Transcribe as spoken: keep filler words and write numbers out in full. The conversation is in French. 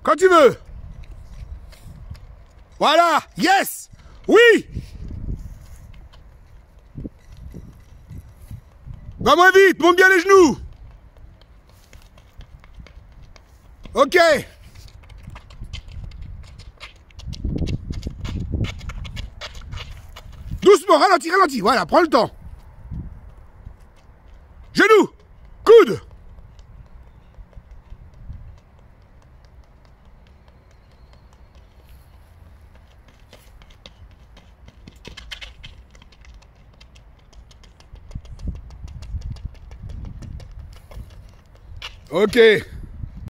Quand tu veux. Voilà. Yes. Oui. Va moins vite, monte bien les genoux. Ok. Doucement, ralentis, ralentis. Voilà, prends le temps. Genoux. Coude. Ok.